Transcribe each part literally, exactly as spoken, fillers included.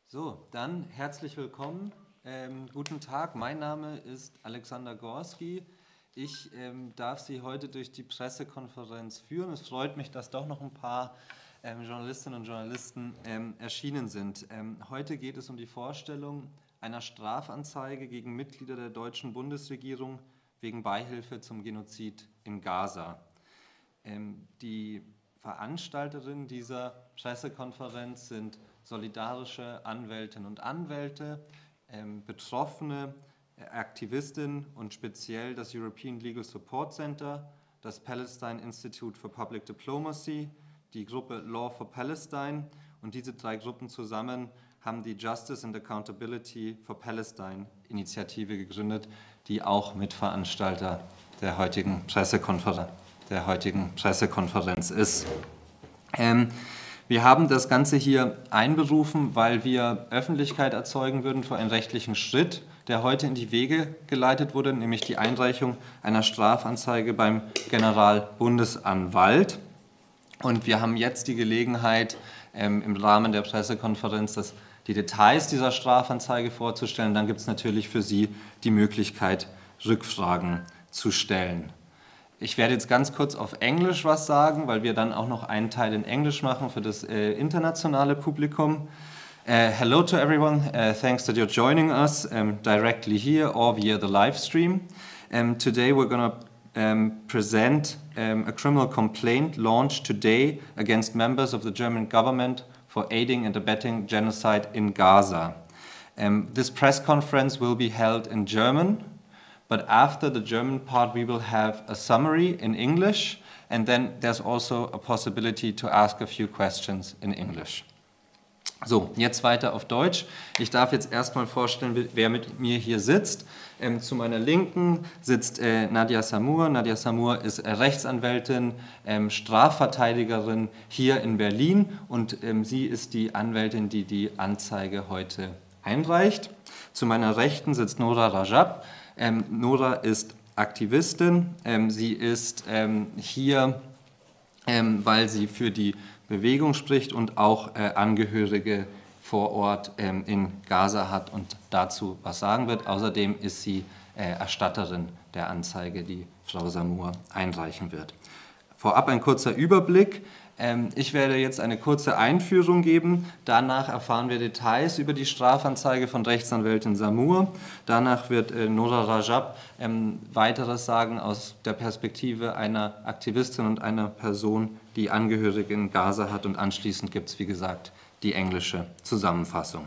So, dann herzlich willkommen. Ähm, guten Tag, mein Name ist Alexander Gorski. Ich ähm, darf Sie heute durch die Pressekonferenz führen. Es freut mich, dass doch noch ein paar ähm, Journalistinnen und Journalisten ähm, erschienen sind. Ähm, heute geht es um die Vorstellung einer Strafanzeige gegen Mitglieder der deutschen Bundesregierung wegen Beihilfe zum Genozid in Gaza. Ähm, die Veranstalterinnen dieser Pressekonferenz sind solidarische Anwältinnen und Anwälte, ähm, Betroffene, äh, Aktivistinnen und speziell das European Legal Support Center, das Palestine Institute for Public Diplomacy, die Gruppe Law for Palestine, und diese drei Gruppen zusammen haben die Justice and Accountability for Palestine Initiative gegründet, die auch Mitveranstalter der heutigen Pressekonferenz, der heutigen Pressekonferenz ist. Ähm, Wir haben das Ganze hier einberufen, weil wir Öffentlichkeit erzeugen würden für einen rechtlichen Schritt, der heute in die Wege geleitet wurde, nämlich die Einreichung einer Strafanzeige beim Generalbundesanwalt. Und wir haben jetzt die Gelegenheit, ähm, im Rahmen der Pressekonferenz das, die Details dieser Strafanzeige vorzustellen. Dann gibt es natürlich für Sie die Möglichkeit, Rückfragen zu stellen. Ich werde jetzt ganz kurz auf Englisch was sagen, weil wir dann auch noch einen Teil in Englisch machen für das äh, internationale Publikum. Uh, hello to everyone. Uh, thanks that you're joining us um, directly here or via the live stream. Um, today we're going to um, present um, a criminal complaint launched today against members of the German government for aiding and abetting genocide in Gaza. Um, this press conference will be held in German. But after the German part, we will have a summary in English, and then there's also a possibility to ask a few questions in English. So, jetzt weiter auf Deutsch. Ich darf jetzt erstmal vorstellen, wer mit mir hier sitzt. Ähm, zu meiner Linken sitzt äh, Nadia Samur. Nadia Samur ist äh, Rechtsanwältin, ähm, Strafverteidigerin hier in Berlin, und ähm, sie ist die Anwältin, die die Anzeige heute einreicht. Zu meiner Rechten sitzt Nora Rajab. Ähm, Nora ist Aktivistin. Ähm, sie ist ähm, hier, ähm, weil sie für die Bewegung spricht und auch äh, Angehörige vor Ort ähm, in Gaza hat und dazu was sagen wird. Außerdem ist sie äh, Erstatterin der Anzeige, die Frau Samur einreichen wird. Vorab ein kurzer Überblick. Ich werde jetzt eine kurze Einführung geben. Danach erfahren wir Details über die Strafanzeige von Rechtsanwältin Samur. Danach wird Nora Rajab weiteres sagen aus der Perspektive einer Aktivistin und einer Person, die Angehörige in Gaza hat. Und anschließend gibt es, wie gesagt, die englische Zusammenfassung.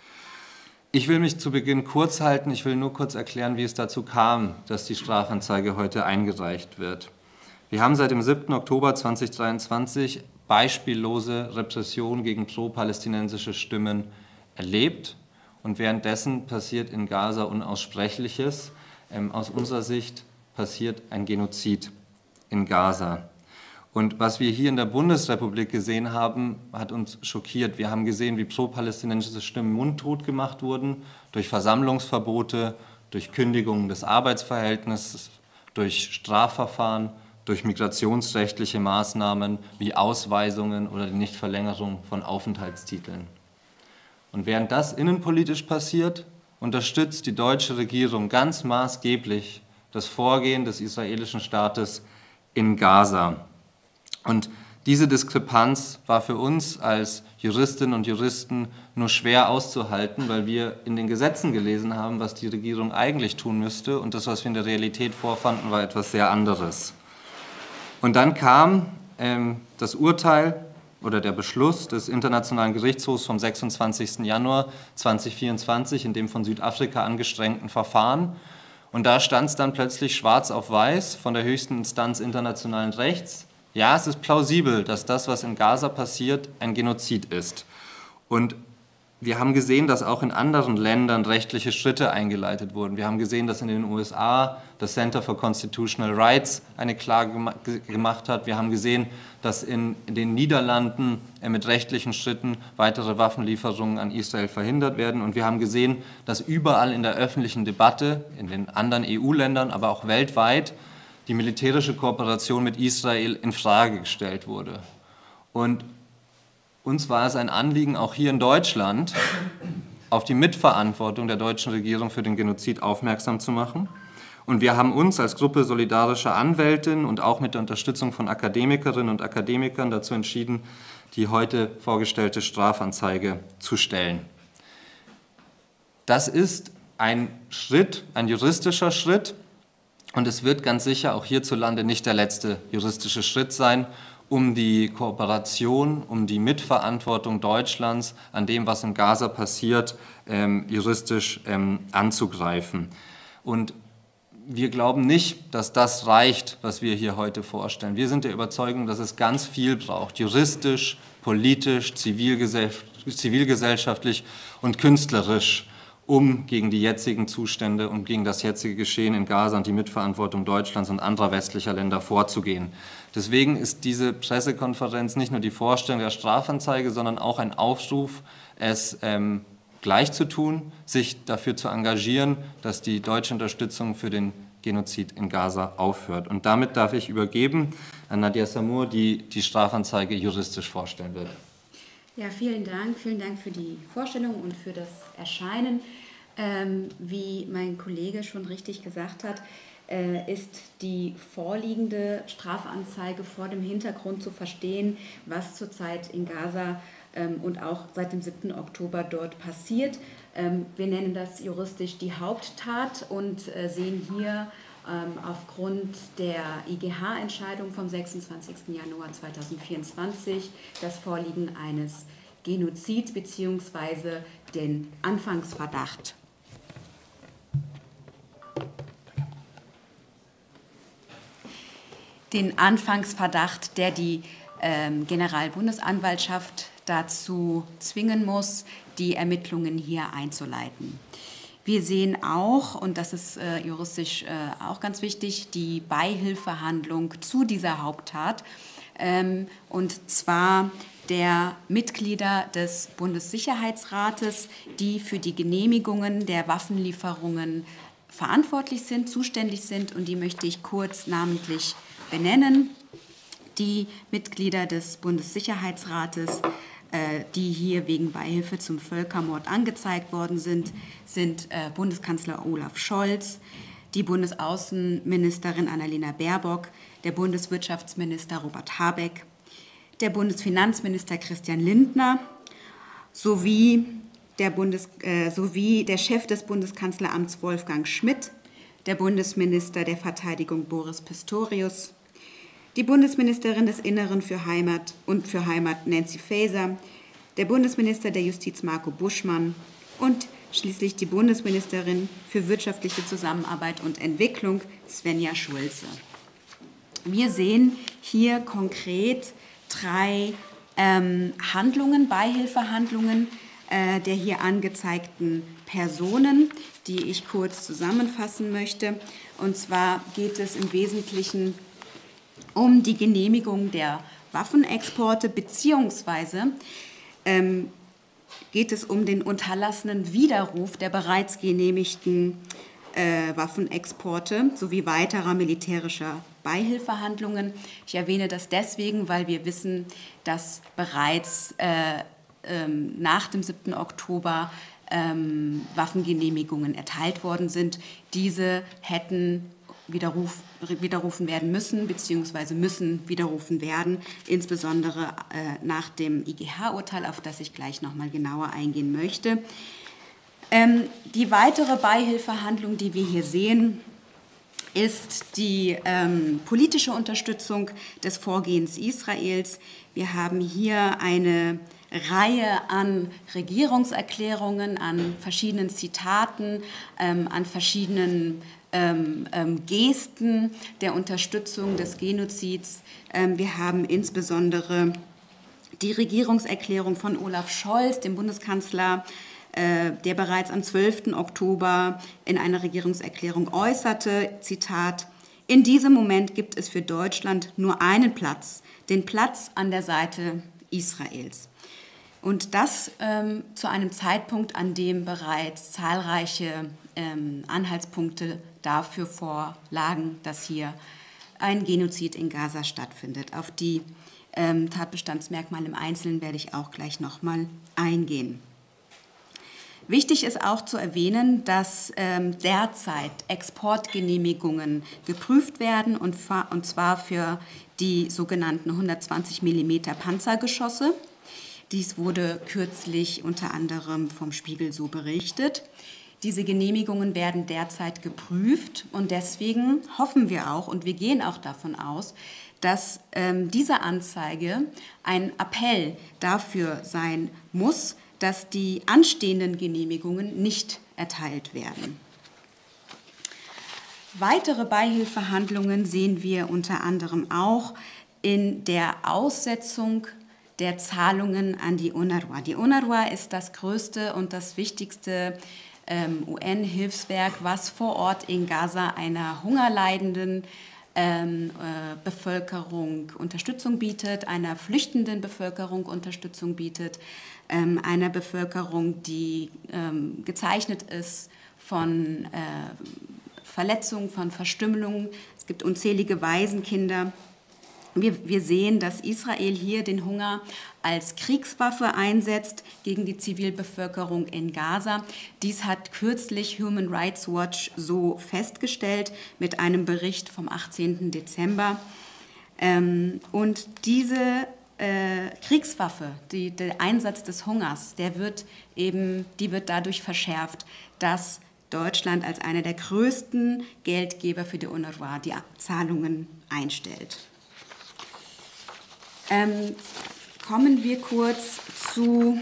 Ich will mich zu Beginn kurz halten. Ich will nur kurz erklären, wie es dazu kam, dass die Strafanzeige heute eingereicht wird. Wir haben seit dem siebten Oktober zweitausenddreiundzwanzig beispiellose Repression gegen pro-palästinensische Stimmen erlebt, und währenddessen passiert in Gaza Unaussprechliches. Ähm, aus unserer Sicht passiert ein Genozid in Gaza. Und was wir hier in der Bundesrepublik gesehen haben, hat uns schockiert. Wir haben gesehen, wie pro-palästinensische Stimmen mundtot gemacht wurden durch Versammlungsverbote, durch Kündigungen des Arbeitsverhältnisses, durch Strafverfahren, durch migrationsrechtliche Maßnahmen wie Ausweisungen oder die Nichtverlängerung von Aufenthaltstiteln. Und während das innenpolitisch passiert, unterstützt die deutsche Regierung ganz maßgeblich das Vorgehen des israelischen Staates in Gaza. Und diese Diskrepanz war für uns als Juristinnen und Juristen nur schwer auszuhalten, weil wir in den Gesetzen gelesen haben, was die Regierung eigentlich tun müsste, und das, was wir in der Realität vorfanden, war etwas sehr anderes. Und dann kam ähm, das Urteil oder der Beschluss des Internationalen Gerichtshofs vom sechsundzwanzigsten Januar zweitausendvierundzwanzig in dem von Südafrika angestrengten Verfahren. Und da stand es dann plötzlich schwarz auf weiß von der höchsten Instanz internationalen Rechts: Ja, es ist plausibel, dass das, was in Gaza passiert, ein Genozid ist. Und wir haben gesehen, dass auch in anderen Ländern rechtliche Schritte eingeleitet wurden. Wir haben gesehen, dass in den U S A das Center for Constitutional Rights eine Klage gemacht hat. Wir haben gesehen, dass in den Niederlanden mit rechtlichen Schritten weitere Waffenlieferungen an Israel verhindert werden. Und wir haben gesehen, dass überall in der öffentlichen Debatte, in den anderen E U-Ländern, aber auch weltweit, die militärische Kooperation mit Israel in Frage gestellt wurde. Und uns war es ein Anliegen, auch hier in Deutschland, auf die Mitverantwortung der deutschen Regierung für den Genozid aufmerksam zu machen. Und wir haben uns als Gruppe solidarischer Anwältinnen und auch mit der Unterstützung von Akademikerinnen und Akademikern dazu entschieden, die heute vorgestellte Strafanzeige zu stellen. Das ist ein Schritt, ein juristischer Schritt, und es wird ganz sicher auch hierzulande nicht der letzte juristische Schritt sein, um die Kooperation, um die Mitverantwortung Deutschlands an dem, was in Gaza passiert, ähm, juristisch ähm, anzugreifen. Und wir glauben nicht, dass das reicht, was wir hier heute vorstellen. Wir sind der Überzeugung, dass es ganz viel braucht, juristisch, politisch, zivilgesellschaftlich und künstlerisch, um gegen die jetzigen Zustände und gegen das jetzige Geschehen in Gaza und die Mitverantwortung Deutschlands und anderer westlicher Länder vorzugehen. Deswegen ist diese Pressekonferenz nicht nur die Vorstellung der Strafanzeige, sondern auch ein Aufruf, es ähm, gleich zu tun, sich dafür zu engagieren, dass die deutsche Unterstützung für den Genozid in Gaza aufhört. Und damit darf ich übergeben an Nadia Samour, die die Strafanzeige juristisch vorstellen wird. Ja, vielen Dank. Vielen Dank für die Vorstellung und für das Erscheinen. Ähm, wie mein Kollege schon richtig gesagt hat, äh, ist die vorliegende Strafanzeige vor dem Hintergrund zu verstehen, was zurzeit in Gaza ähm, und auch seit dem siebten Oktober dort passiert. Ähm, wir nennen das juristisch die Haupttat und äh, sehen hier ähm, aufgrund der I G H-Entscheidung vom sechsundzwanzigsten Januar zweitausendvierundzwanzig das Vorliegen eines Genozids bzw. den Anfangsverdacht. Den Anfangsverdacht, der die ähm, Generalbundesanwaltschaft dazu zwingen muss, die Ermittlungen hier einzuleiten. Wir sehen auch, und das ist äh, juristisch äh, auch ganz wichtig, die Beihilfehandlung zu dieser Haupttat, ähm, und zwar der Mitglieder des Bundessicherheitsrates, die für die Genehmigungen der Waffenlieferungen verantwortlich sind, zuständig sind, und die möchte ich kurz namentlich benennen. Die Mitglieder des Bundessicherheitsrates, die hier wegen Beihilfe zum Völkermord angezeigt worden sind, sind Bundeskanzler Olaf Scholz, die Bundesaußenministerin Annalena Baerbock, der Bundeswirtschaftsminister Robert Habeck, der Bundesfinanzminister Christian Lindner sowie der, Bundes, äh, sowie der Chef des Bundeskanzleramts Wolfgang Schmidt, der Bundesminister der Verteidigung Boris Pistorius, die Bundesministerin des Inneren für Heimat und für Heimat Nancy Faeser, der Bundesminister der Justiz Marco Buschmann und schließlich die Bundesministerin für wirtschaftliche Zusammenarbeit und Entwicklung Svenja Schulze. Wir sehen hier konkret drei ähm, Handlungen, Beihilfehandlungen äh, der hier angezeigten Personen, die ich kurz zusammenfassen möchte. Und zwar geht es im Wesentlichen um die Genehmigung der Waffenexporte, beziehungsweise ähm, geht es um den unterlassenen Widerruf der bereits genehmigten äh, Waffenexporte sowie weiterer militärischer Beihilfehandlungen. Ich erwähne das deswegen, weil wir wissen, dass bereits äh, ähm, nach dem siebten Oktober ähm, Waffengenehmigungen erteilt worden sind. Diese hätten Widerruf, widerrufen werden müssen, beziehungsweise müssen widerrufen werden, insbesondere äh, nach dem I G H-Urteil, auf das ich gleich noch mal genauer eingehen möchte. Ähm, die weitere Beihilfehandlung, die wir hier sehen, ist die ähm, politische Unterstützung des Vorgehens Israels. Wir haben hier eine Reihe an Regierungserklärungen, an verschiedenen Zitaten, ähm, an verschiedenen ähm, ähm, Gesten der Unterstützung des Genozids. Ähm, wir haben insbesondere die Regierungserklärung von Olaf Scholz, dem Bundeskanzler, äh, der bereits am zwölften Oktober in einer Regierungserklärung äußerte, Zitat: In diesem Moment gibt es für Deutschland nur einen Platz, den Platz an der Seite Israels. Und das ähm, zu einem Zeitpunkt, an dem bereits zahlreiche ähm, Anhaltspunkte dafür vorlagen, dass hier ein Genozid in Gaza stattfindet. Auf die ähm, Tatbestandsmerkmale im Einzelnen werde ich auch gleich nochmal eingehen. Wichtig ist auch zu erwähnen, dass ähm, derzeit Exportgenehmigungen geprüft werden, und, und zwar für die sogenannten hundertzwanzig Millimeter Panzergeschosse. Dies wurde kürzlich unter anderem vom Spiegel so berichtet. Diese Genehmigungen werden derzeit geprüft und deswegen hoffen wir auch und wir gehen auch davon aus, dass ähm, diese Anzeige ein Appell dafür sein muss, dass die anstehenden Genehmigungen nicht erteilt werden. Weitere Beihilfehandlungen sehen wir unter anderem auch in der Aussetzung der Zahlungen an die UNRWA. Die UNRWA ist das größte und das wichtigste ähm, U N-Hilfswerk, was vor Ort in Gaza einer hungerleidenden ähm, äh, Bevölkerung Unterstützung bietet, einer flüchtenden Bevölkerung Unterstützung bietet, ähm, einer Bevölkerung, die ähm, gezeichnet ist von äh, Verletzungen, von Verstümmelungen. Es gibt unzählige Waisenkinder. Wir, wir sehen, dass Israel hier den Hunger als Kriegswaffe einsetzt gegen die Zivilbevölkerung in Gaza. Dies hat kürzlich Human Rights Watch so festgestellt mit einem Bericht vom achtzehnten Dezember. Ähm, und diese äh, Kriegswaffe, die, der Einsatz des Hungers, der wird eben, die wird dadurch verschärft, dass Deutschland als einer der größten Geldgeber für die UNRWA die Zahlungen einstellt. Ähm, kommen wir kurz zu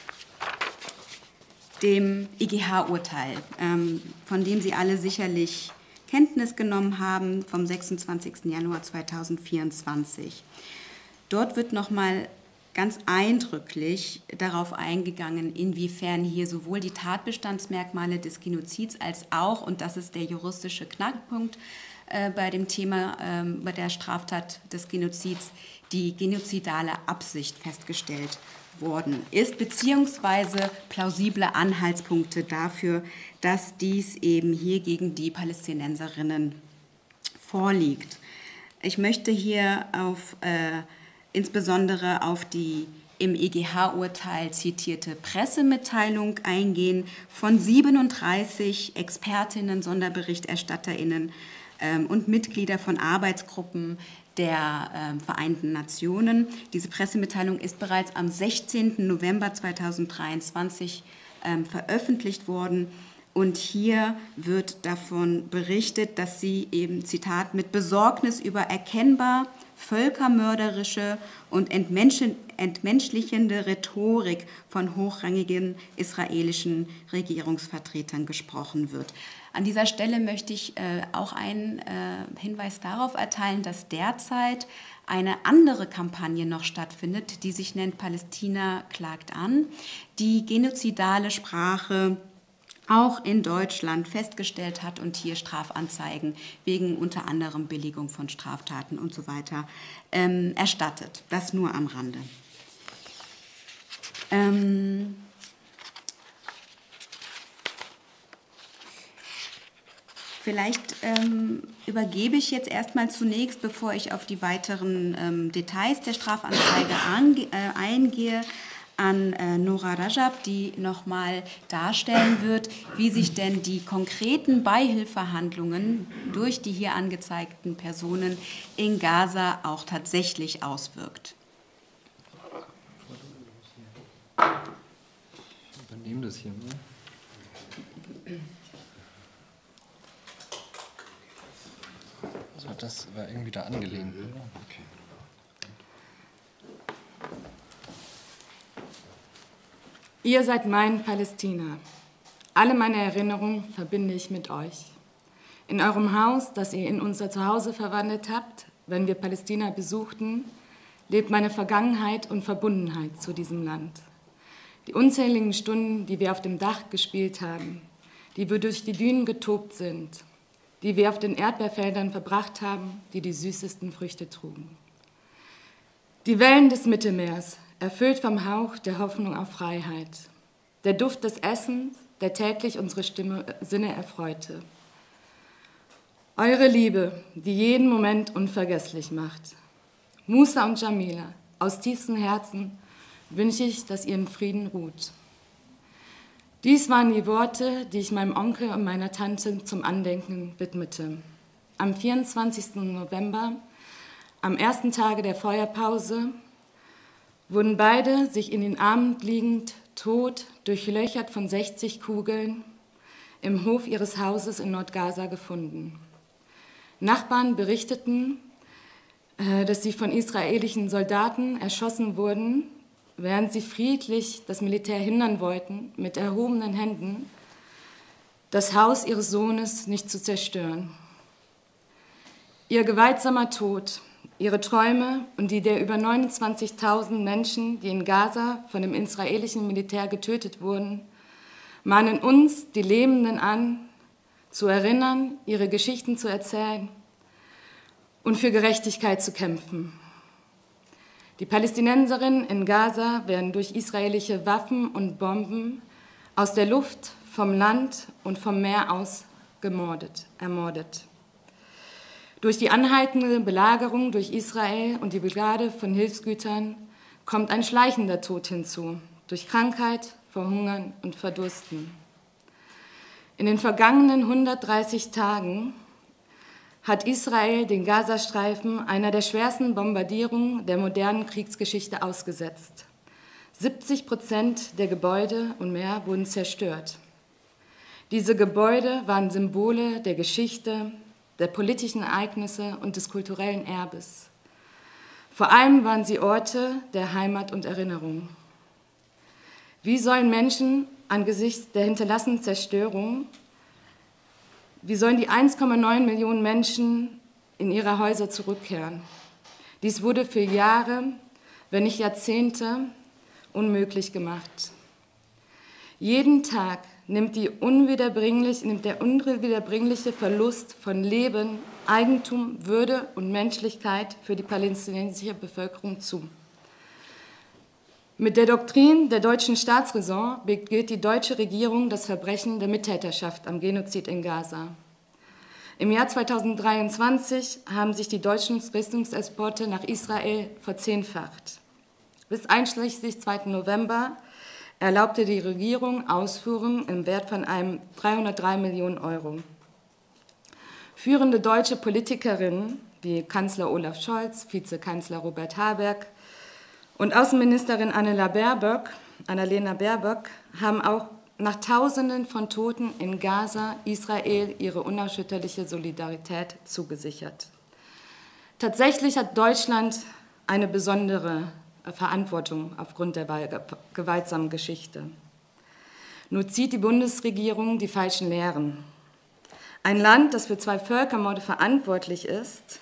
dem I G H-Urteil, ähm, von dem Sie alle sicherlich Kenntnis genommen haben, vom sechsundzwanzigsten Januar zweitausendvierundzwanzig. Dort wird nochmal ganz eindrücklich darauf eingegangen, inwiefern hier sowohl die Tatbestandsmerkmale des Genozids als auch, und das ist der juristische Knackpunkt äh, bei dem Thema, äh, bei der Straftat des Genozids, die genozidale Absicht festgestellt worden ist, beziehungsweise plausible Anhaltspunkte dafür, dass dies eben hier gegen die Palästinenserinnen vorliegt. Ich möchte hier auf äh, insbesondere auf die im E G H-Urteil zitierte Pressemitteilung eingehen von siebenunddreißig Expertinnen, SonderberichterstatterInnen ähm, und Mitglieder von Arbeitsgruppen der ähm, Vereinten Nationen. Diese Pressemitteilung ist bereits am sechzehnten November zweitausenddreiundzwanzig ähm, veröffentlicht worden. Und hier wird davon berichtet, dass sie eben, Zitat, mit Besorgnis über erkennbar völkermörderische und entmenschlichende Rhetorik von hochrangigen israelischen Regierungsvertretern gesprochen wird. An dieser Stelle möchte ich äh, auch einen äh, Hinweis darauf erteilen, dass derzeit eine andere Kampagne noch stattfindet, die sich nennt Palästina klagt an, die genozidale Sprache auch in Deutschland festgestellt hat und hier Strafanzeigen wegen unter anderem Billigung von Straftaten und so weiter ähm, erstattet. Das nur am Rande. Ähm Vielleicht ähm, übergebe ich jetzt erstmal zunächst, bevor ich auf die weiteren ähm, Details der Strafanzeige ange äh, eingehe, an äh, Nora Rajab, die nochmal darstellen wird, wie sich denn die konkreten Beihilfehandlungen durch die hier angezeigten Personen in Gaza auch tatsächlich auswirkt. Ich übernehme das hier mal. Also das war irgendwie da angelehnt. Ne? Okay. Ihr seid mein Palästina. Alle meine Erinnerungen verbinde ich mit euch. In eurem Haus, das ihr in unser Zuhause verwandelt habt, wenn wir Palästina besuchten, lebt meine Vergangenheit und Verbundenheit zu diesem Land. Die unzähligen Stunden, die wir auf dem Dach gespielt haben, die wir durch die Dünen getobt sind, die wir auf den Erdbeerfeldern verbracht haben, die die süßesten Früchte trugen. Die Wellen des Mittelmeers, erfüllt vom Hauch der Hoffnung auf Freiheit. Der Duft des Essens, der täglich unsere Stimme, Sinne erfreute. Eure Liebe, die jeden Moment unvergesslich macht. Musa und Jamila, aus tiefstem Herzen wünsche ich, dass ihr in Frieden ruht. Dies waren die Worte, die ich meinem Onkel und meiner Tante zum Andenken widmete. Am vierundzwanzigsten November, am ersten Tage der Feuerpause, wurden beide, sich in den Armen liegend, tot, durchlöchert von sechzig Kugeln, im Hof ihres Hauses in Nordgaza gefunden. Nachbarn berichteten, dass sie von israelischen Soldaten erschossen wurden, während sie friedlich das Militär hindern wollten, mit erhobenen Händen das Haus ihres Sohnes nicht zu zerstören. Ihr gewaltsamer Tod, ihre Träume und die der über neunundzwanzigtausend Menschen, die in Gaza von dem israelischen Militär getötet wurden, mahnen uns, die Lebenden, an, zu erinnern, ihre Geschichten zu erzählen und für Gerechtigkeit zu kämpfen. Die Palästinenserinnen in Gaza werden durch israelische Waffen und Bomben aus der Luft, vom Land und vom Meer aus gemordet, ermordet. Durch die anhaltende Belagerung durch Israel und die Brigade von Hilfsgütern kommt ein schleichender Tod hinzu, durch Krankheit, Verhungern und Verdursten. In den vergangenen hundertdreißig Tagen hat Israel den Gazastreifen einer der schwersten Bombardierungen der modernen Kriegsgeschichte ausgesetzt. siebzig Prozent der Gebäude und mehr wurden zerstört. Diese Gebäude waren Symbole der Geschichte, der politischen Ereignisse und des kulturellen Erbes. Vor allem waren sie Orte der Heimat und Erinnerung. Wie sollen Menschen angesichts der hinterlassenen Zerstörung, wie sollen die eins Komma neun Millionen Menschen in ihre Häuser zurückkehren? Dies wurde für Jahre, wenn nicht Jahrzehnte, unmöglich gemacht. Jeden Tag nimmt, die unwiederbringlich, nimmt der unwiederbringliche Verlust von Leben, Eigentum, Würde und Menschlichkeit für die palästinensische Bevölkerung zu. Mit der Doktrin der deutschen Staatsräson begeht die deutsche Regierung das Verbrechen der Mittäterschaft am Genozid in Gaza. Im Jahr zweitausenddreiundzwanzig haben sich die deutschen Rüstungsexporte nach Israel verzehnfacht. Bis einschließlich zweiten November erlaubte die Regierung Ausfuhren im Wert von einem dreihundertdrei Millionen Euro. Führende deutsche Politikerinnen wie Kanzler Olaf Scholz, Vizekanzler Robert Habeck und Außenministerin Annalena Baerbock, Annalena Baerbock haben auch nach Tausenden von Toten in Gaza Israel ihre unerschütterliche Solidarität zugesichert. Tatsächlich hat Deutschland eine besondere Verantwortung aufgrund der gewaltsamen Geschichte. Nur zieht die Bundesregierung die falschen Lehren. Ein Land, das für zwei Völkermorde verantwortlich ist,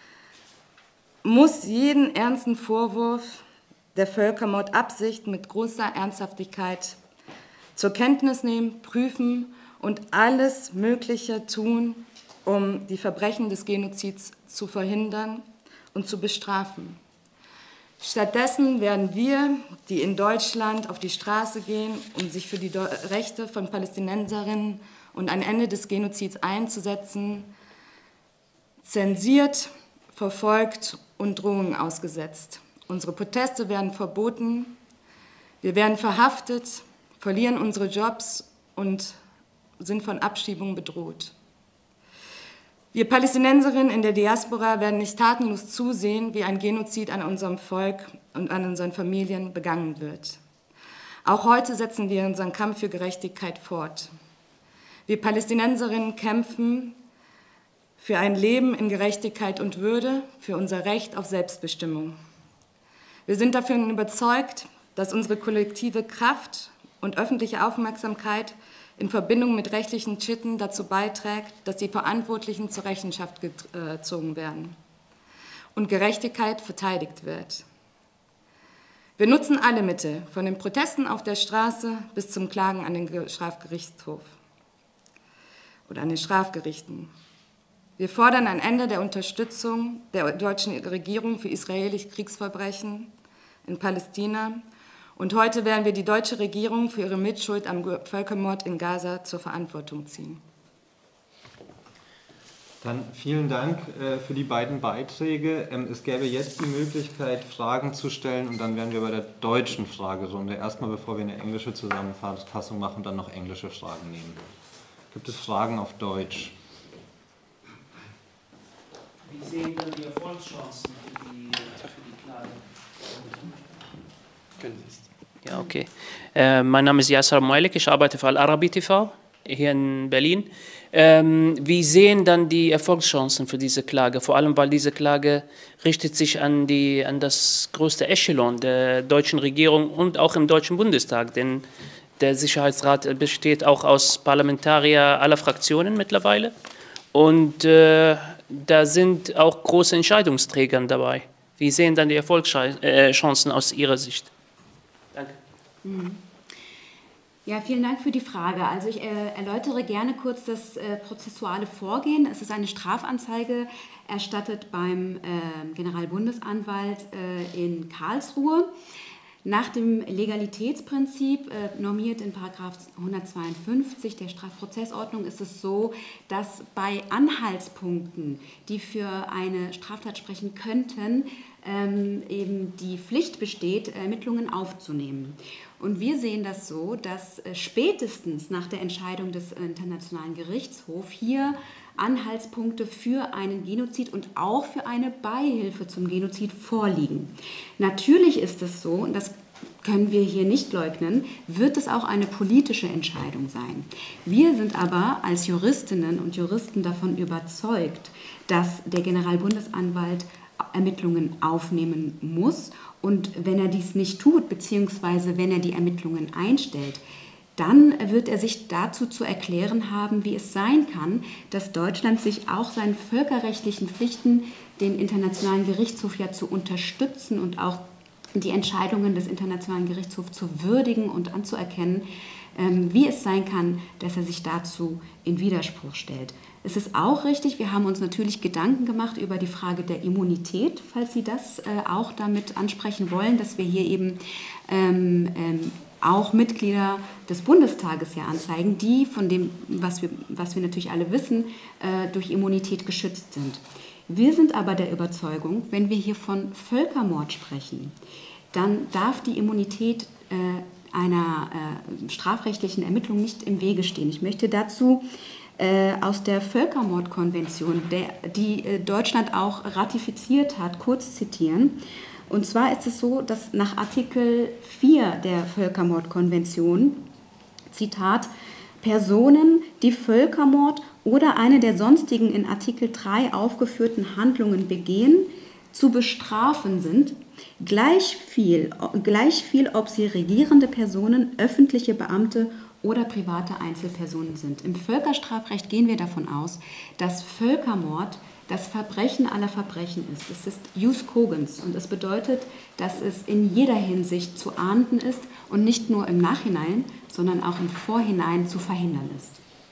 muss jeden ernsten Vorwurf der Völkermordabsicht mit großer Ernsthaftigkeit zur Kenntnis nehmen, prüfen und alles Mögliche tun, um die Verbrechen des Genozids zu verhindern und zu bestrafen. Stattdessen werden wir, die in Deutschland auf die Straße gehen, um sich für die Rechte von Palästinenserinnen und ein Ende des Genozids einzusetzen, zensiert, verfolgt und Drohungen ausgesetzt. Unsere Proteste werden verboten, wir werden verhaftet, verlieren unsere Jobs und sind von Abschiebung bedroht. Wir Palästinenserinnen in der Diaspora werden nicht tatenlos zusehen, wie ein Genozid an unserem Volk und an unseren Familien begangen wird. Auch heute setzen wir unseren Kampf für Gerechtigkeit fort. Wir Palästinenserinnen kämpfen für ein Leben in Gerechtigkeit und Würde, für unser Recht auf Selbstbestimmung. Wir sind davon überzeugt, dass unsere kollektive Kraft und öffentliche Aufmerksamkeit in Verbindung mit rechtlichen Schritten dazu beiträgt, dass die Verantwortlichen zur Rechenschaft gezogen werden und Gerechtigkeit verteidigt wird. Wir nutzen alle Mittel, von den Protesten auf der Straße bis zum Klagen an den Strafgerichtshof oder an den Strafgerichten. Wir fordern ein Ende der Unterstützung der deutschen Regierung für israelische Kriegsverbrechen in Palästina. Und heute werden wir die deutsche Regierung für ihre Mitschuld am Völkermord in Gaza zur Verantwortung ziehen. Dann vielen Dank äh, für die beiden Beiträge. Ähm, es gäbe jetzt die Möglichkeit, Fragen zu stellen und dann wären wir bei der deutschen Fragerunde. Erstmal, bevor wir eine englische Zusammenfassung machen, dann noch englische Fragen nehmen. Gibt es Fragen auf Deutsch? Wie sehen denn die Erfolgschancen für die, für die Klage? Können Sie es? Ja, okay. Äh, mein Name ist Yasser Moelik, ich arbeite für Al-Arabi T V hier in Berlin. Ähm, wie sehen dann die Erfolgschancen für diese Klage? Vor allem, weil diese Klage richtet sich an, die, an das größte Echelon der deutschen Regierung und auch im Deutschen Bundestag, denn der Sicherheitsrat besteht auch aus Parlamentariern aller Fraktionen mittlerweile und äh, da sind auch große Entscheidungsträger dabei. Wie sehen dann die Erfolgschancen aus Ihrer Sicht? Danke. Mhm. Ja, vielen Dank für die Frage. Also ich äh, erläutere gerne kurz das äh, prozessuale Vorgehen. Es ist eine Strafanzeige erstattet beim äh, Generalbundesanwalt äh, in Karlsruhe. Nach dem Legalitätsprinzip, äh, normiert in Paragraph hundertzweiundfünfzig der Strafprozessordnung, ist es so, dass bei Anhaltspunkten, die für eine Straftat sprechen könnten, ähm, eben die Pflicht besteht, Ermittlungen aufzunehmen. Und wir sehen das so, dass äh, spätestens nach der Entscheidung des äh, Internationalen Gerichtshofs hier Anhaltspunkte für einen Genozid und auch für eine Beihilfe zum Genozid vorliegen. Natürlich ist es so, und das können wir hier nicht leugnen, wird es auch eine politische Entscheidung sein. Wir sind aber als Juristinnen und Juristen davon überzeugt, dass der Generalbundesanwalt Ermittlungen aufnehmen muss. Und wenn er dies nicht tut, beziehungsweise wenn er die Ermittlungen einstellt, dann wird er sich dazu zu erklären haben, wie es sein kann, dass Deutschland sich auch seinen völkerrechtlichen Pflichten, den Internationalen Gerichtshof ja zu unterstützen und auch die Entscheidungen des Internationalen Gerichtshofs zu würdigen und anzuerkennen, wie es sein kann, dass er sich dazu in Widerspruch stellt. Es ist auch richtig, wir haben uns natürlich Gedanken gemacht über die Frage der Immunität, falls Sie das auch damit ansprechen wollen, dass wir hier eben ähm, ähm, auch Mitglieder des Bundestages ja anzeigen, die von dem, was wir, was wir natürlich alle wissen, äh, durch Immunität geschützt sind. Wir sind aber der Überzeugung, wenn wir hier von Völkermord sprechen, dann darf die Immunität äh, einer äh, strafrechtlichen Ermittlung nicht im Wege stehen. Ich möchte dazu äh, aus der Völkermordkonvention, der, die äh, Deutschland auch ratifiziert hat, kurz zitieren. Und zwar ist es so, dass nach Artikel vier der Völkermordkonvention, Zitat, Personen, die Völkermord oder eine der sonstigen in Artikel drei aufgeführten Handlungen begehen, zu bestrafen sind, gleich viel, gleich viel, ob sie regierende Personen, öffentliche Beamte oder private Einzelpersonen sind. Im Völkerstrafrecht gehen wir davon aus, dass Völkermord das Verbrechen aller Verbrechen ist. Es ist Jus cogens und es bedeutet, dass es in jeder Hinsicht zu ahnden ist und nicht nur im Nachhinein, sondern auch im Vorhinein zu verhindern ist.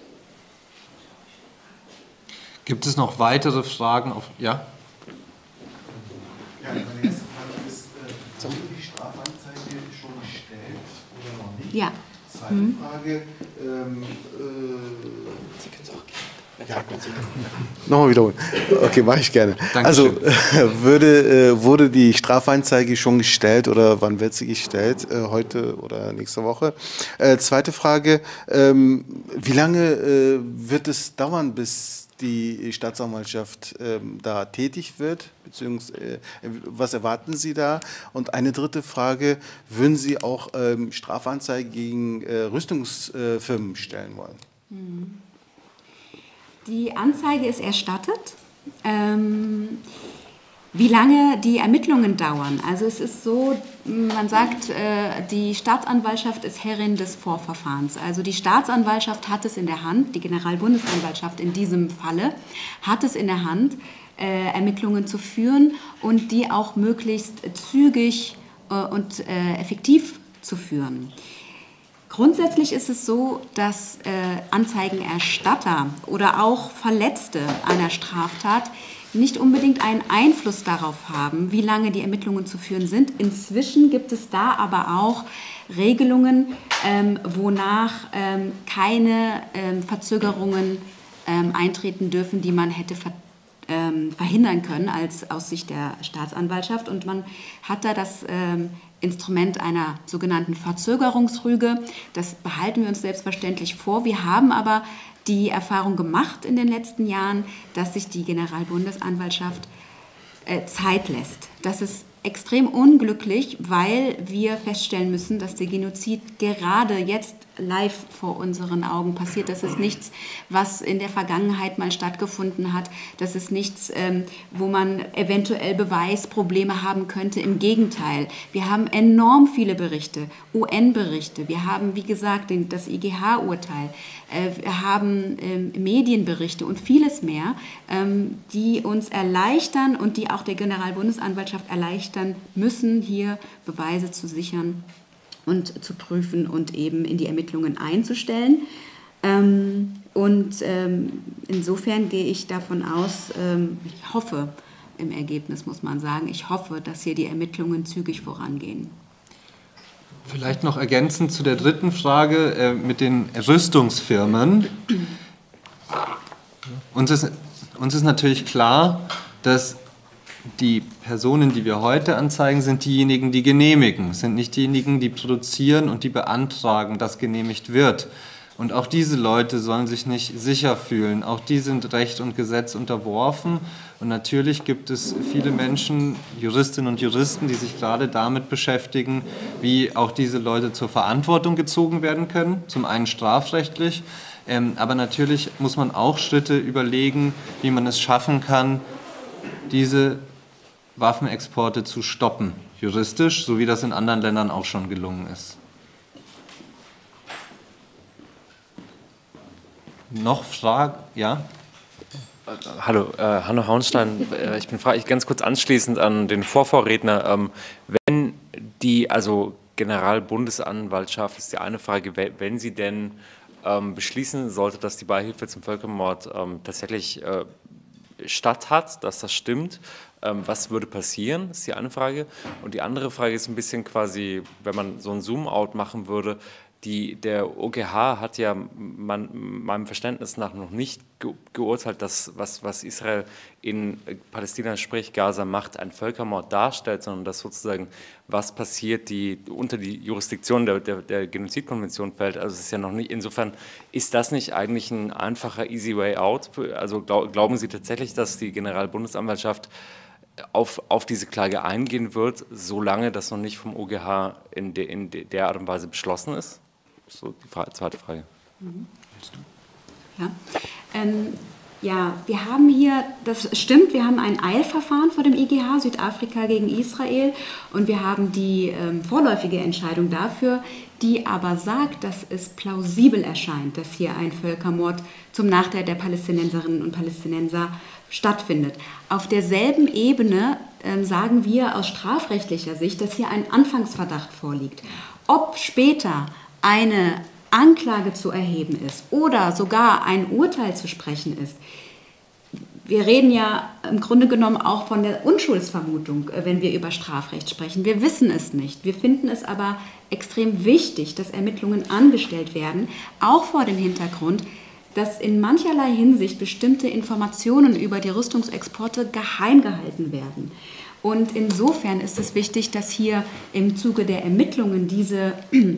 Gibt es noch weitere Fragen? Auf, ja? Ja, meine erste Frage ist, äh, wurde die Strafanzeige schon gestellt oder noch nicht? Ja. Zweite mhm. Frage, ähm, äh, Sie können es auch gerne. Ja, nochmal wiederholen. Okay, mache ich gerne. Dankeschön. Also äh, würde, äh, wurde die Strafanzeige schon gestellt oder wann wird sie gestellt? Äh, heute oder nächste Woche? Äh, zweite Frage, ähm, wie lange äh, wird es dauern, bis die Staatsanwaltschaft ähm, da tätig wird? Beziehungsweise, äh, was erwarten Sie da? Und eine dritte Frage, würden Sie auch ähm, Strafanzeige gegen äh, Rüstungsfirmen stellen wollen? Mhm. Die Anzeige ist erstattet. Ähm, wie lange die Ermittlungen dauern? Also es ist so, man sagt, äh, die Staatsanwaltschaft ist Herrin des Vorverfahrens. Also die Staatsanwaltschaft hat es in der Hand, die Generalbundesanwaltschaft in diesem Falle, hat es in der Hand, äh, Ermittlungen zu führen und die auch möglichst zügig äh, und äh, effektiv zu führen. Grundsätzlich ist es so, dass äh, Anzeigenerstatter oder auch Verletzte einer Straftat nicht unbedingt einen Einfluss darauf haben, wie lange die Ermittlungen zu führen sind. Inzwischen gibt es da aber auch Regelungen, ähm, wonach ähm, keine ähm, Verzögerungen ähm, eintreten dürfen, die man hätte ver ähm, verhindern können als aus Sicht der Staatsanwaltschaft. Und man hat da das ähm, Instrument einer sogenannten Verzögerungsrüge. Das behalten wir uns selbstverständlich vor. Wir haben aber die Erfahrung gemacht in den letzten Jahren, dass sich die Generalbundesanwaltschaft äh, Zeit lässt. Das ist extrem unglücklich, weil wir feststellen müssen, dass der Genozid gerade jetzt live vor unseren Augen passiert. Das ist nichts, was in der Vergangenheit mal stattgefunden hat. Das ist nichts, ähm, wo man eventuell Beweisprobleme haben könnte. Im Gegenteil, wir haben enorm viele Berichte, U N-Berichte. Wir haben, wie gesagt, den, das I G H-Urteil. Äh, wir haben ähm, Medienberichte und vieles mehr, ähm, die uns erleichtern und die auch der Generalbundesanwaltschaft erleichtern müssen, hier Beweise zu sichern und zu prüfen und eben in die Ermittlungen einzustellen. Ähm, und ähm, insofern gehe ich davon aus, ähm, ich hoffe, im Ergebnis muss man sagen, ich hoffe, dass hier die Ermittlungen zügig vorangehen. Vielleicht noch ergänzend zu der dritten Frage äh, mit den Rüstungsfirmen. Uns ist, uns ist natürlich klar, dass die Personen, die wir heute anzeigen, sind diejenigen, die genehmigen, sind nicht diejenigen, die produzieren und die beantragen, dass genehmigt wird. Und auch diese Leute sollen sich nicht sicher fühlen. Auch die sind Recht und Gesetz unterworfen. Und natürlich gibt es viele Menschen, Juristinnen und Juristen, die sich gerade damit beschäftigen, wie auch diese Leute zur Verantwortung gezogen werden können, zum einen strafrechtlich. Ähm, aber natürlich muss man auch Schritte überlegen, wie man es schaffen kann, diese Waffenexporte zu stoppen, juristisch, so wie das in anderen Ländern auch schon gelungen ist. Noch Fragen? Ja? Hallo, äh, Hanno Hauenstein. Äh, ich bin frage ich ganz kurz anschließend an den Vorvorredner. Ähm, wenn die, also Generalbundesanwaltschaft ist die eine Frage, wenn sie denn ähm, beschließen sollte, dass die Beihilfe zum Völkermord ähm, tatsächlich äh, statt hat, dass das stimmt, ähm, was würde passieren, ist die eine Frage. Und die andere Frage ist ein bisschen quasi, wenn man so ein Zoom-out machen würde, die, der O G H hat ja man, meinem Verständnis nach noch nicht ge geurteilt, dass was, was Israel in Palästina, sprich Gaza, macht, ein Völkermord darstellt, sondern dass sozusagen was passiert, die unter die Jurisdiktion der, der, der Genozidkonvention fällt. Also es ist ja noch nicht, insofern ist das nicht eigentlich ein einfacher easy way out? Also glaub, glauben Sie tatsächlich, dass die Generalbundesanwaltschaft auf, auf diese Klage eingehen wird, solange das noch nicht vom O G H in, de, in de, der Art und Weise beschlossen ist? So die Frage, zweite Frage. Mhm. Ja. Ähm, ja, wir haben hier, das stimmt, wir haben ein Eilverfahren vor dem I G H, Südafrika gegen Israel, und wir haben die ähm, vorläufige Entscheidung dafür, die aber sagt, dass es plausibel erscheint, dass hier ein Völkermord zum Nachteil der Palästinenserinnen und Palästinenser stattfindet. Auf derselben Ebene ähm, sagen wir aus strafrechtlicher Sicht, dass hier ein Anfangsverdacht vorliegt. Ob später eine Anklage zu erheben ist oder sogar ein Urteil zu sprechen ist. Wir reden ja im Grunde genommen auch von der Unschuldsvermutung, wenn wir über Strafrecht sprechen. Wir wissen es nicht. Wir finden es aber extrem wichtig, dass Ermittlungen angestellt werden, auch vor dem Hintergrund, dass in mancherlei Hinsicht bestimmte Informationen über die Rüstungsexporte geheim gehalten werden. Und insofern ist es wichtig, dass hier im Zuge der Ermittlungen diese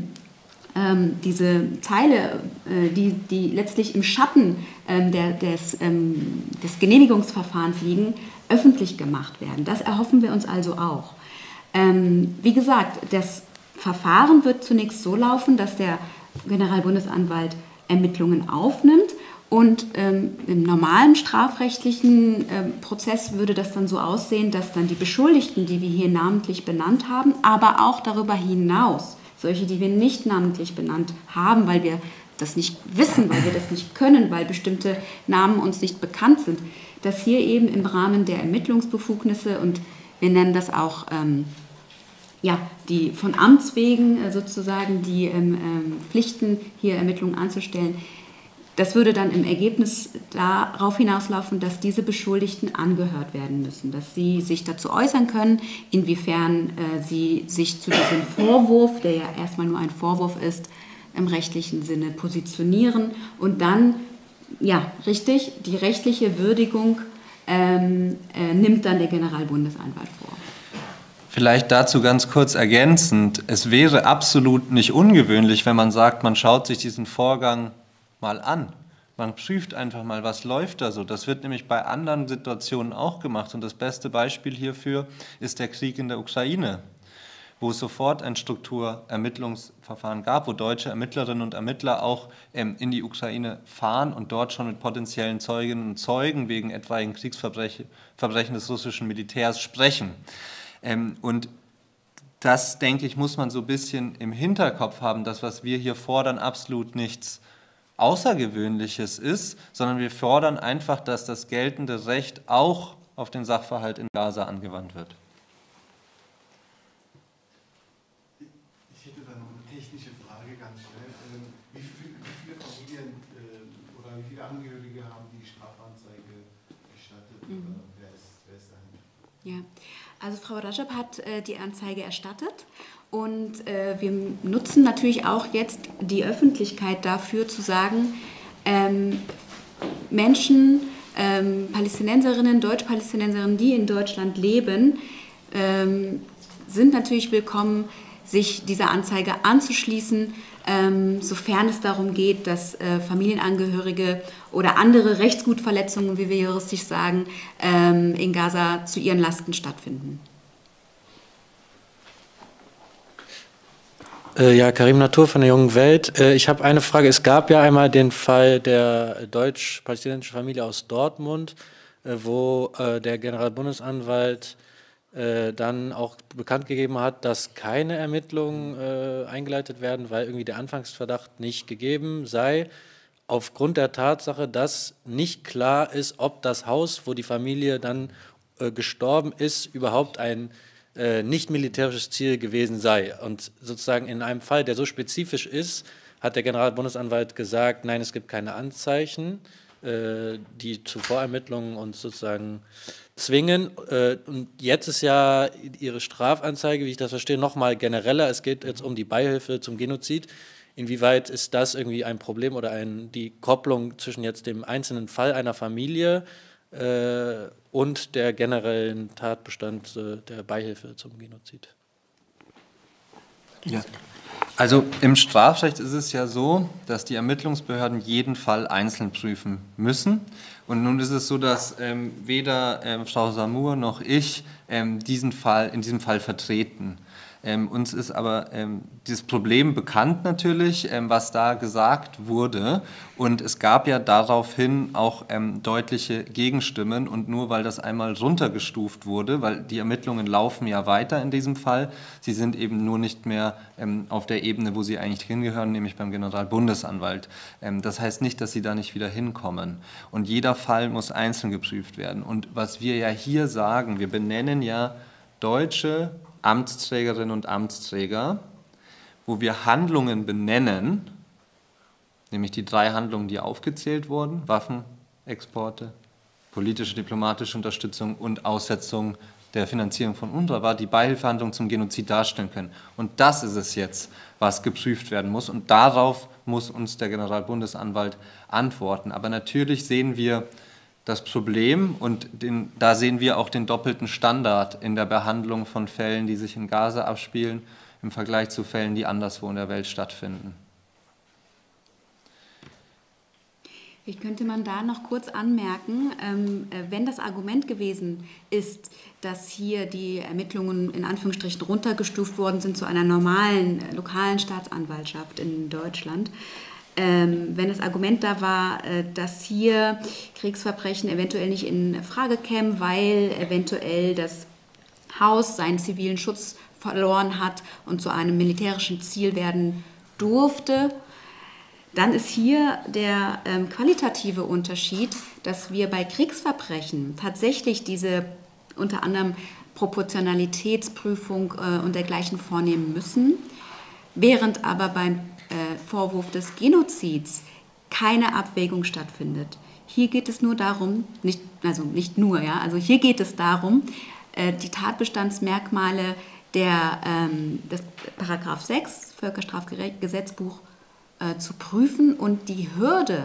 diese Teile, die, die letztlich im Schatten der, des, des Genehmigungsverfahrens liegen, öffentlich gemacht werden. Das erhoffen wir uns also auch. Wie gesagt, das Verfahren wird zunächst so laufen, dass der Generalbundesanwalt Ermittlungen aufnimmt, und im normalen strafrechtlichen Prozess würde das dann so aussehen, dass dann die Beschuldigten, die wir hier namentlich benannt haben, aber auch darüber hinaus, solche, die wir nicht namentlich benannt haben, weil wir das nicht wissen, weil wir das nicht können, weil bestimmte Namen uns nicht bekannt sind, dass hier eben im Rahmen der Ermittlungsbefugnisse, und wir nennen das auch ähm, ja, die von Amts wegen äh, sozusagen die ähm, ähm, Pflichten, hier Ermittlungen anzustellen, das würde dann im Ergebnis darauf hinauslaufen, dass diese Beschuldigten angehört werden müssen, dass sie sich dazu äußern können, inwiefern äh, sie sich zu diesem Vorwurf, der ja erstmal nur ein Vorwurf ist, im rechtlichen Sinne positionieren und dann ja, richtig, die rechtliche Würdigung ähm, äh, nimmt dann der Generalbundesanwalt vor. Vielleicht dazu ganz kurz ergänzend, es wäre absolut nicht ungewöhnlich, wenn man sagt, man schaut sich diesen Vorgang mal an. Man prüft einfach mal, was läuft da so. Das wird nämlich bei anderen Situationen auch gemacht. Und das beste Beispiel hierfür ist der Krieg in der Ukraine, wo es sofort ein Strukturermittlungsverfahren gab, wo deutsche Ermittlerinnen und Ermittler auch ähm, in die Ukraine fahren und dort schon mit potenziellen Zeuginnen und Zeugen wegen etwaigen Kriegsverbrechen Verbrechen des russischen Militärs sprechen. Ähm, und das, denke ich, muss man so ein bisschen im Hinterkopf haben, dass was wir hier fordern absolut nichts Außergewöhnliches ist, sondern wir fordern einfach, dass das geltende Recht auch auf den Sachverhalt in Gaza angewandt wird. Ich hätte da noch eine technische Frage ganz schnell. Wie viele, wie viele Familien oder wie viele Angehörige haben die Strafanzeige gestattet? Mhm. Oder wer ist, wer ist dahinter? Ja, also Frau Rajab hat äh, die Anzeige erstattet. Und äh, wir nutzen natürlich auch jetzt die Öffentlichkeit dafür zu sagen, ähm, Menschen, ähm, Palästinenserinnen, Deutsch-Palästinenserinnen, die in Deutschland leben, ähm, sind natürlich willkommen, sich dieser Anzeige anzuschließen, ähm, sofern es darum geht, dass äh, Familienangehörige oder andere Rechtsgutverletzungen, wie wir juristisch sagen, ähm, in Gaza zu ihren Lasten stattfinden. Ja, Karim Natur von der Jungen Welt. Ich habe eine Frage. Es gab ja einmal den Fall der deutsch-palästinensischen Familie aus Dortmund, wo der Generalbundesanwalt dann auch bekannt gegeben hat, dass keine Ermittlungen eingeleitet werden, weil irgendwie der Anfangsverdacht nicht gegeben sei, aufgrund der Tatsache, dass nicht klar ist, ob das Haus, wo die Familie dann gestorben ist, überhaupt ein nicht militärisches Ziel gewesen sei. Und sozusagen in einem Fall, der so spezifisch ist, hat der Generalbundesanwalt gesagt, nein, es gibt keine Anzeichen, äh, die zu Vorermittlungen uns sozusagen zwingen. Äh, und jetzt ist ja Ihre Strafanzeige, wie ich das verstehe, nochmal genereller. Es geht jetzt um die Beihilfe zum Genozid. Inwieweit ist das irgendwie ein Problem oder ein, die Kopplung zwischen jetzt dem einzelnen Fall einer Familie äh, und der generellen Tatbestand äh, der Beihilfe zum Genozid? Ja. Also im Strafrecht ist es ja so, dass die Ermittlungsbehörden jeden Fall einzeln prüfen müssen. Und nun ist es so, dass ähm, weder ähm, Frau Samur noch ich ähm, diesen Fall, in diesem Fall vertreten. Ähm, uns ist aber ähm, dieses Problem bekannt natürlich, ähm, was da gesagt wurde. Und es gab ja daraufhin auch ähm, deutliche Gegenstimmen. Und nur weil das einmal runtergestuft wurde, weil die Ermittlungen laufen ja weiter in diesem Fall, sie sind eben nur nicht mehr ähm, auf der Ebene, wo sie eigentlich hingehören, nämlich beim Generalbundesanwalt. Ähm, das heißt nicht, dass sie da nicht wieder hinkommen. Und jeder Fall muss einzeln geprüft werden. Und was wir ja hier sagen, wir benennen ja deutsche Amtsträgerinnen und Amtsträger, wo wir Handlungen benennen, nämlich die drei Handlungen, die aufgezählt wurden, Waffenexporte, politische, diplomatische Unterstützung und Aussetzung der Finanzierung von UNRWA, die Beihilfehandlungen zum Genozid darstellen können. Und das ist es jetzt, was geprüft werden muss. Und darauf muss uns der Generalbundesanwalt antworten. Aber natürlich sehen wir das Problem, und den, da sehen wir auch den doppelten Standard in der Behandlung von Fällen, die sich in Gaza abspielen, im Vergleich zu Fällen, die anderswo in der Welt stattfinden. Ich könnte man da noch kurz anmerken, ähm, wenn das Argument gewesen ist, dass hier die Ermittlungen in Anführungsstrichen runtergestuft worden sind zu einer normalen äh, lokalen Staatsanwaltschaft in Deutschland, Ähm, wenn das Argument da war, äh, dass hier Kriegsverbrechen eventuell nicht in Frage kämen, weil eventuell das Haus seinen zivilen Schutz verloren hat und zu einem militärischen Ziel werden durfte, dann ist hier der ähm, qualitative Unterschied, dass wir bei Kriegsverbrechen tatsächlich diese unter anderem Proportionalitätsprüfung äh, und dergleichen vornehmen müssen, während aber beim Vorwurf des Genozids keine Abwägung stattfindet. Hier geht es nur darum, nicht, also nicht nur, ja, also hier geht es darum, die Tatbestandsmerkmale der, ähm, des Paragraph sechs Völkerstrafgesetzbuch äh, zu prüfen und die Hürde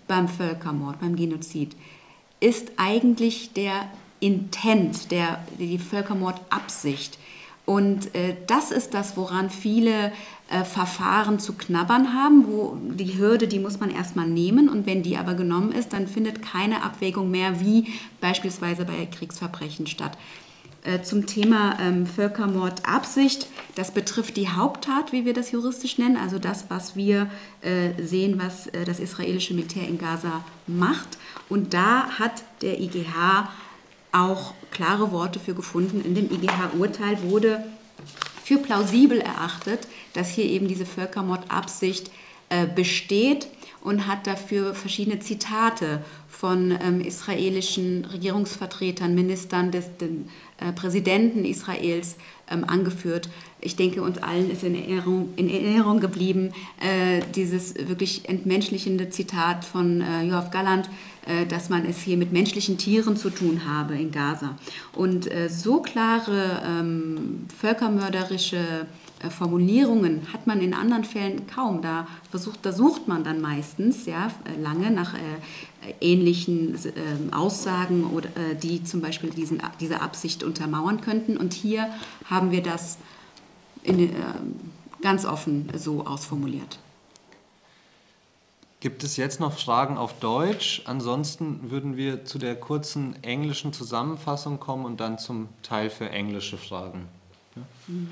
beim Völkermord, beim Genozid, ist eigentlich der Intent, der, die Völkermordabsicht. Und äh, das ist das, woran viele äh, Verfahren zu knabbern haben, wo die Hürde, die muss man erstmal nehmen, und wenn die aber genommen ist, dann findet keine Abwägung mehr, wie beispielsweise bei Kriegsverbrechen statt. Äh, zum Thema ähm, Völkermordabsicht, das betrifft die Haupttat, wie wir das juristisch nennen, also das, was wir äh, sehen, was äh, das israelische Militär in Gaza macht. Und da hat der I G H auch klare Worte für gefunden. In dem I G H-Urteil wurde für plausibel erachtet, dass hier eben diese Völkermordabsicht äh, besteht, und hat dafür verschiedene Zitate von ähm, israelischen Regierungsvertretern, Ministern, des den, äh, Präsidenten Israels ähm, angeführt. Ich denke, uns allen ist in Erinnerung, in Erinnerung geblieben äh, dieses wirklich entmenschlichende Zitat von äh, Yoav Gallant, äh, dass man es hier mit menschlichen Tieren zu tun habe in Gaza. Und äh, so klare ähm, völkermörderische Formulierungen hat man in anderen Fällen kaum. Da, versucht, da sucht man dann meistens ja, lange nach äh, ähnlichen äh, Aussagen, oder, äh, die zum Beispiel diesen, diese Absicht untermauern könnten. Und hier haben wir das in, äh, ganz offen so ausformuliert. Gibt es jetzt noch Fragen auf Deutsch? Ansonsten würden wir zu der kurzen englischen Zusammenfassung kommen und dann zum Teil für englische Fragen. Ja? Mhm.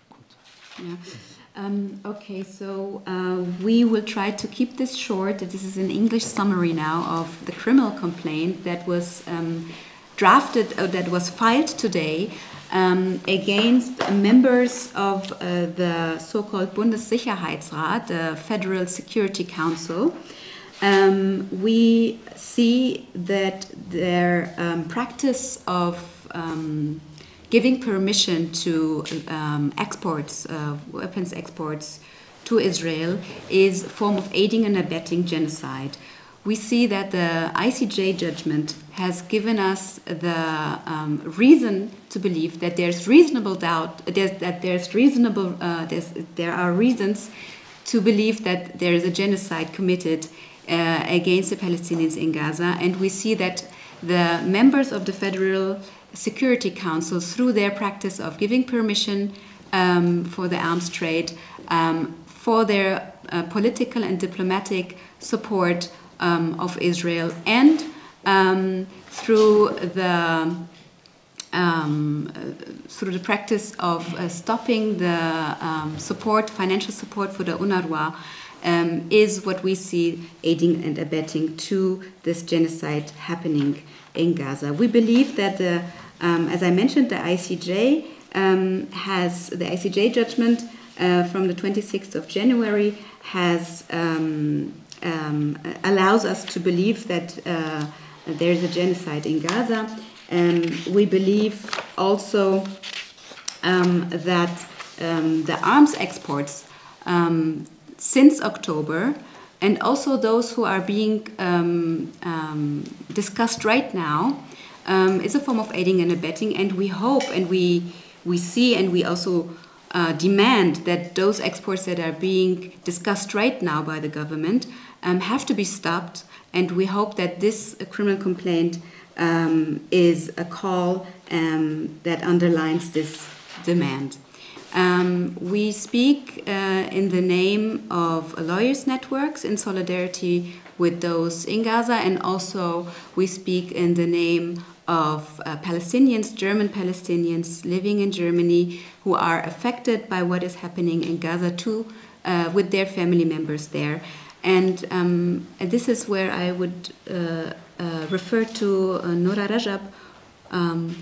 Yeah. Um, okay, so uh, we will try to keep this short. This is an English summary now of the criminal complaint that was um, drafted, uh, that was filed today um, against members of uh, the so-called Bundessicherheitsrat, the Federal Security Council. Um, we see that their um, practice of um, giving permission to um, exports, uh, weapons exports to Israel is a form of aiding and abetting genocide. We see that the I C J judgment has given us the um, reason to believe that there's reasonable doubt, there's, that there's reasonable, uh, there's, there are reasons to believe that there is a genocide committed uh, against the Palestinians in Gaza, and we see that the members of the Federal Security Council, through their practice of giving permission um, for the arms trade, um, for their uh, political and diplomatic support um, of Israel, and um, through the um, through the practice of uh, stopping the um, support, financial support for the UNRWA, um, is what we see aiding and abetting to this genocide happening in Gaza. We believe that the Um, as I mentioned, the I C J um, has, the I C J judgment uh, from the twenty-sixth of January has, um, um, allows us to believe that uh, there is a genocide in Gaza. Um, we believe also um, that um, the arms exports um, since October, and also those who are being um, um, discussed right now, Um, is a form of aiding and abetting, and we hope and we we see and we also uh, demand that those exports that are being discussed right now by the government um, have to be stopped, and we hope that this uh, criminal complaint um, is a call um, that underlines this demand. Um, we speak uh, in the name of lawyers' networks in solidarity with those in Gaza, and also we speak in the name of uh, Palestinians, German Palestinians living in Germany who are affected by what is happening in Gaza too, uh, with their family members there. And, um, and this is where I would uh, uh, refer to uh, Nora Rajab. Um,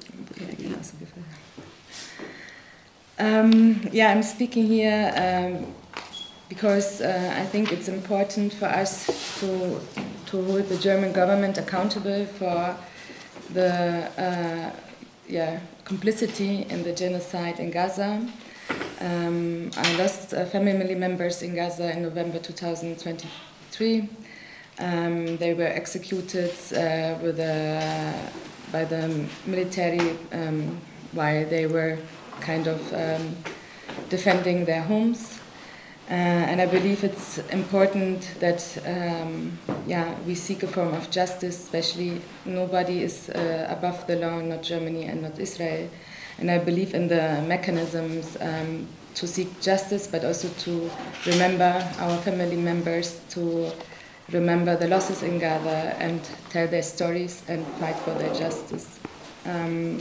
um, yeah, I'm speaking here um, because uh, I think it's important for us to, to hold the German government accountable for the uh, yeah, complicity in the genocide in Gaza. Um, I lost uh, family members in Gaza in November two thousand twenty-three. Um, they were executed uh, with a, by the military um, while they were kind of um, defending their homes. Uh, and I believe it's important that um, yeah, we seek a form of justice, especially nobody is uh, above the law, not Germany and not Israel. And I believe in the mechanisms um, to seek justice, but also to remember our family members, to remember the losses in Gaza and tell their stories and fight for their justice. Um,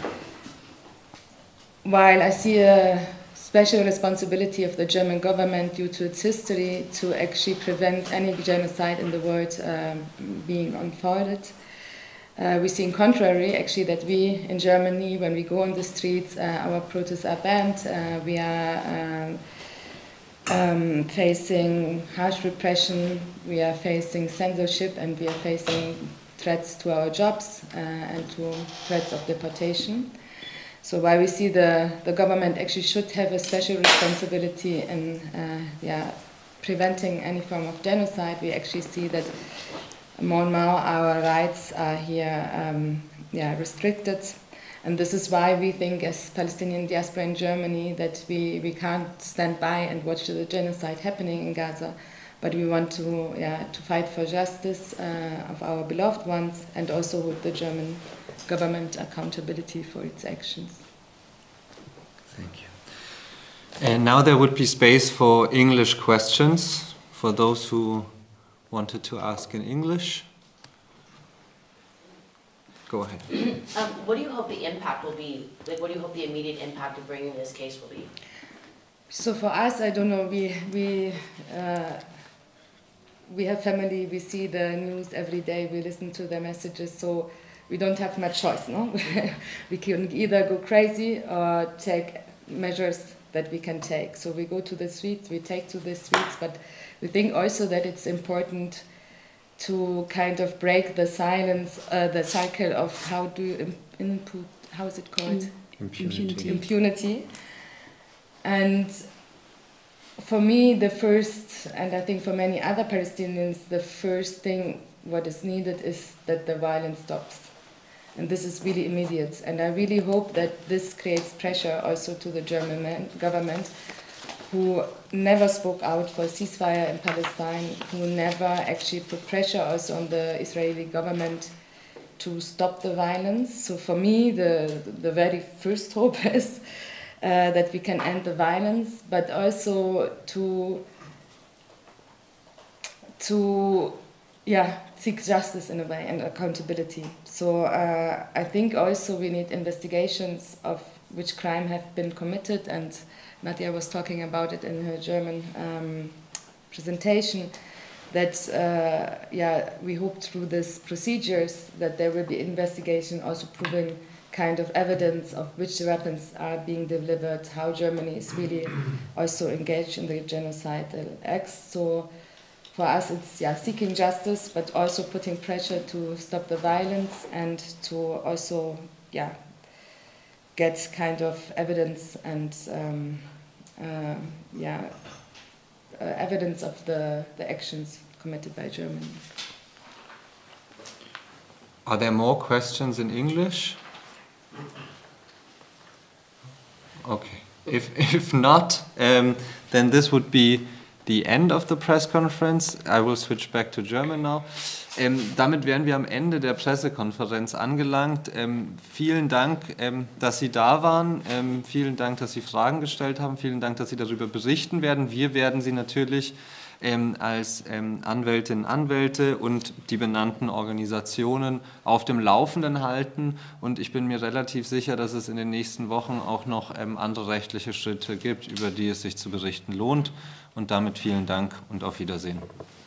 while I see a special responsibility of the German government due to its history to actually prevent any genocide in the world um, being unfolded, Uh, we see in contrary, actually, that we in Germany, when we go on the streets, uh, our protests are banned. Uh, we are um, um, facing harsh repression. We are facing censorship, and we are facing threats to our jobs uh, and to threats of deportation. So while we see the, the government actually should have a special responsibility in uh, yeah, preventing any form of genocide, we actually see that more and more our rights are here um, yeah, restricted. And this is why we think as Palestinian diaspora in Germany that we, we can't stand by and watch the genocide happening in Gaza, but we want to, yeah, to fight for justice uh, of our beloved ones and also with the German government accountability for its actions. Thank you. And now there would be space for English questions for those who wanted to ask in English. Go ahead. Um, what do you hope the impact will be? Like, what do you hope the immediate impact of bringing this case will be? So for us, I don't know. We we uh, we have family. We see the news every day. We listen to the messages. So we don't have much choice. No, we can either go crazy or take measures that we can take. So we go to the streets. We take to the streets, but we think also that it's important to kind of break the silence, uh, the cycle of how do you input, how is it called? Impunity. Impunity. And for me, the first, and I think for many other Palestinians, the first thing what is needed is that the violence stops. And this is really immediate. And I really hope that this creates pressure also to the German man, government, who never spoke out for ceasefire in Palestine, who never actually put pressure also on the Israeli government to stop the violence. So for me, the, the very first hope is uh, that we can end the violence, but also to, to yeah, seek justice in a way and accountability. So uh, I think also we need investigations of which crime have been committed, and Nadia was talking about it in her German um, presentation, that uh, yeah, we hope through these procedures that there will be investigation also proving kind of evidence of which weapons are being delivered, how Germany is really also engaged in the genocidal acts. So for us it's yeah, seeking justice, but also putting pressure to stop the violence and to also yeah, get kind of evidence and um, uh, yeah, uh, evidence of the, the actions committed by Germany. Are there more questions in English? Okay. If, if not, um, then this would be the end of the press conference. I will switch back to German now. Ähm, damit wären wir am Ende der Pressekonferenz angelangt. Ähm, vielen Dank, ähm, dass Sie da waren. Ähm, vielen Dank, dass Sie Fragen gestellt haben. Vielen Dank, dass Sie darüber berichten werden. Wir werden Sie natürlich ähm, als ähm, Anwältinnen, Anwälte und die benannten Organisationen auf dem Laufenden halten. Und ich bin mir relativ sicher, dass es in den nächsten Wochen auch noch ähm, andere rechtliche Schritte gibt, über die es sich zu berichten lohnt. Und damit vielen Dank und auf Wiedersehen.